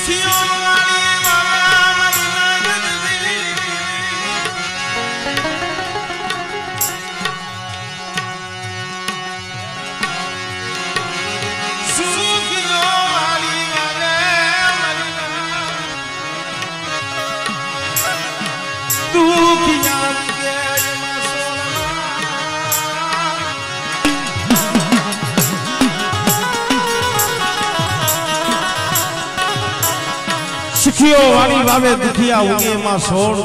सुखियो वाली भावे दुखिया उगे मां सोड़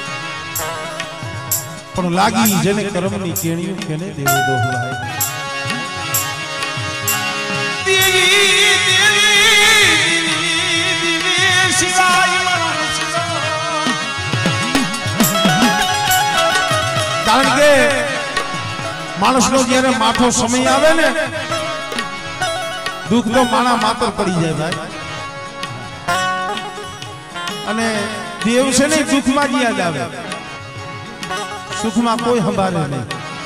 पण लागी जने कर्मनी केणियो केने देवो दोहलाए देवी देवी देवी शिवाय कारण के मानस नो જ્યારે માઠો સમય આવે ને દુઃખ તો માણા માત્ર પડી જાય ભાઈ અને દેવ છે ને દુઃખમાં જ યાદ આવે સુખમાં કોઈ સંભાળે નહીં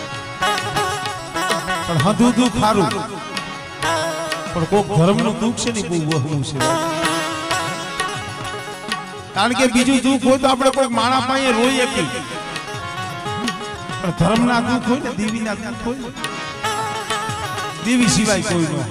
પણ હદુ દુઃખ સારું પણ કોક ધર્મનું દુઃખ છે ને બહુ વહવું છે કારણ કે બીજું દુઃખ હોય તો આપણે કોઈ માણા પાસે રોઈ શકીએ પણ ધર્મના દુઃખ હોય ને દેવીના દુઃખ હોય દેવી સિવાય કોઈ નો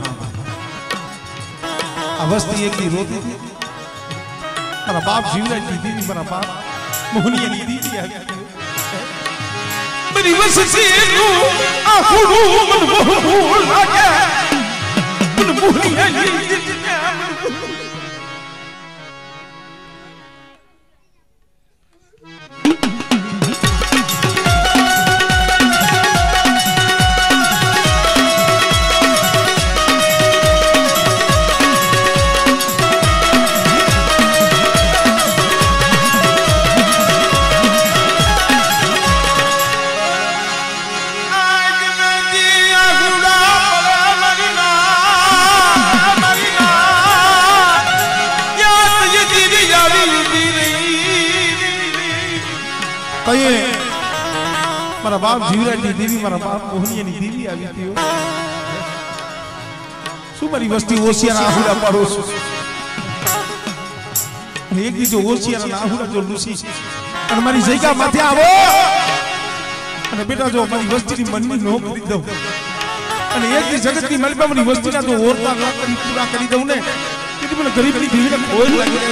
આ વસ્તી એકલી રોતી હતી મારા બાપ જીવરાજ ની દીદી મારા બાપ મોહનીય ની દીદી આવી બની વસતી નું આખું મન મોહ લાગે મન મોહનીય ની દીદી मारा बाप जीवराज की देवी मारा बाप मोहनिया की देवी આવી હતી શું મારી વસ્તી ઓસિયાના આહુડા પાડોસ એક દી જો ઓસિયાના આહુડા જો લૂસી અને મારી જગ્યા માથે આવો અને બેટા જો મારી વસ્તીની મનની નો કરી દઉં અને એક દી જગતની મલબા મારી વસ્તીના જો ઓરતા ન કરી પૂરા કરી દઉં ને એટલે મને ગરીબની દેવીને કોઈ લાગે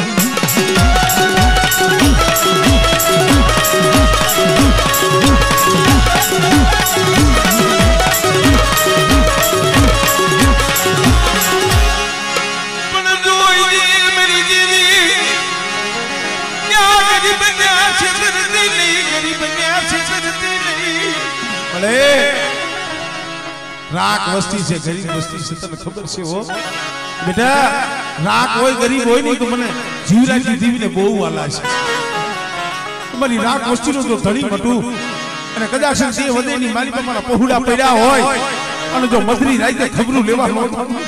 राख वस्ती से गरीब वस्ती से तने खबर से हो बेटा राख होय गरीब होय नहीं तो मने जीवराज की देवी ने बहु वाला है तुम्हारी राख वस्ती नो तो धड़ी मटू અને કદાચ તે વધેની મારી પર મારા પહોળા પડ્યા હોય અને જો મધરી રાતે ખબરું લેવા નો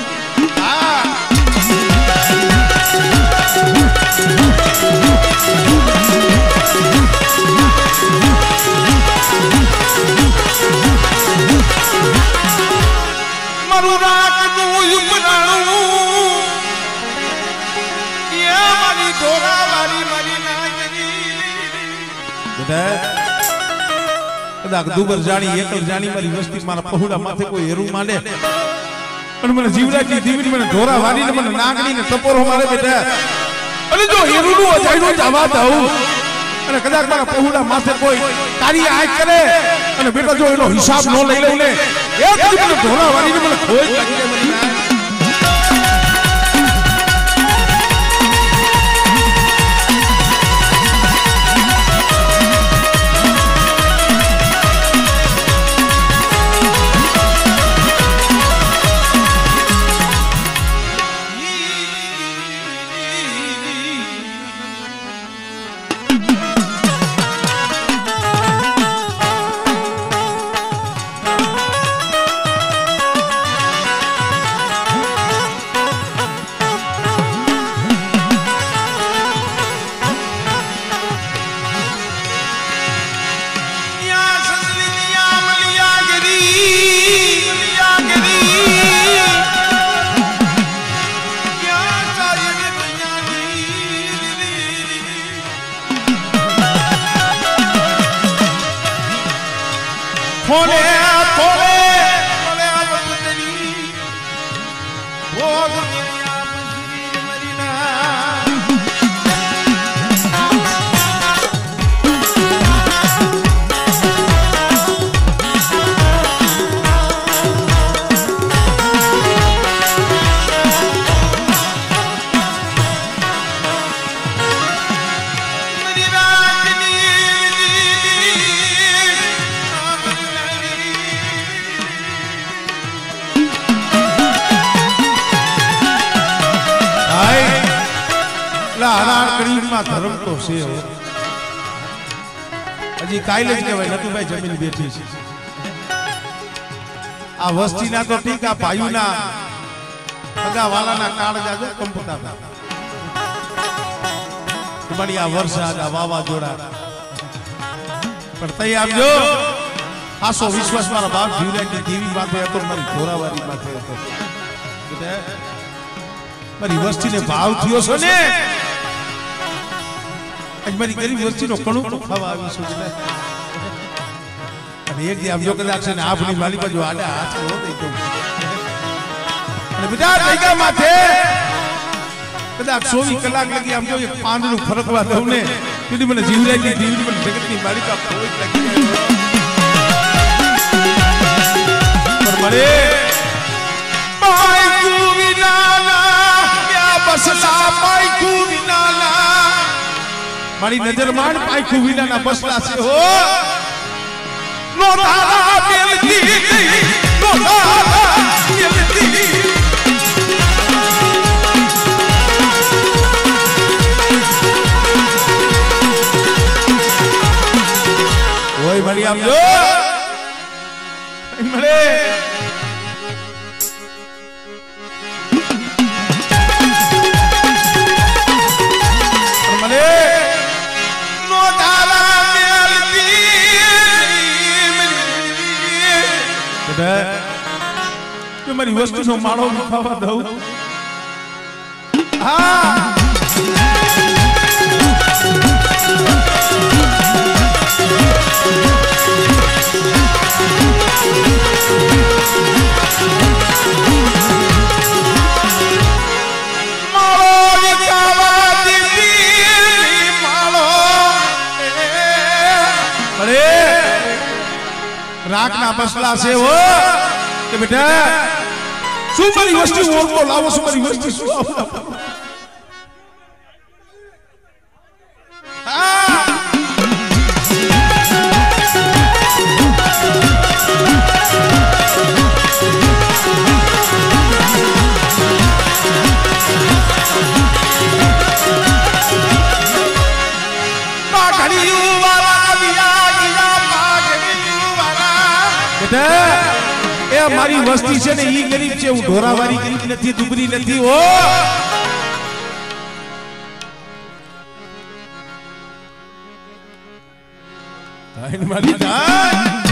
મારું રાખનું ઉપરાણું એ મારી ધોરાવાળી મારી નાગરી બેટા કદાચ દુબર જાણી એકલ જાણી મારી વસ્તી મારા પહોળા માથે કોઈ હેરું માંડે અને મને જીવરાજની દીવડી મને ધોરા વાળીને મને નાગણી ને ટપોરો મારે બેટા અને જો હેરુનું અજાયનું જવા દઉં અને કદાચ મારા પહોળા માથે કોઈ તારી આંખ કરે અને બેટા જો એનો હિસાબ ન લઈ લઉં ને એક દી મને ધોરા વાળીને મને ખોઈ લાગી જાય મને થોડે થોડે થોડે આ બુદ્ધની ભોગ મિયા મુસરી મરીના ધર્મ તો છે હજી કાલે જ કહેવાય નટુભાઈ જમીન બેઠી છે આ વસ્તીના તો ઠીક આ ભાઈઓના સગા વાલાના કાળ જાજો કંપતા હતા તમારી આ વરસાદ આ વાવાઝોડા પણ તઈ આપજો આસો વિશ્વાસ મારા બાપ જીવરાજની દેવી માથે હતો મારી ઘોરાવારી માથે હતો મારી વસ્તીને ભાવ થયો છે ને आज मारी गरीब वस्ती नो कणु तो खावा आवी सोचता અને એક દી આમ જો કદાચ છે ને આપની વાલી બાજુ આડા હાથ હો દઈ તો અને બેટા જઈગા માથે કદાચ 24 કલાક લગી આમ જો એક પાંદડું ફરકવા દઉં ને કીધી મને જીવરાજની દેવી મને જગતની માલિકા કોઈ લાગી પર મળે પાઈ કુવિનાલા ક્યા બસલા પાઈ કુવિનાલા મારી નજર માંડ પાખું વિનાના બસલા છે હો નો તારા મેલતી નો તારા મેલતી ઓય મારી આમ જો મળે મારી વસ્તુનો માળો ખાવા દઉં હા રાખના બસલા છે હો કે બેટા શું મારી વસ્તુ ઓળખો લાવો શું મારી વસ્તુ શું મારી વસ્તી છે ને ઈ ગરીબ છે હું ઢોરાવારી ગરીબ નથી દુબરી નથી ઓ મારી જાન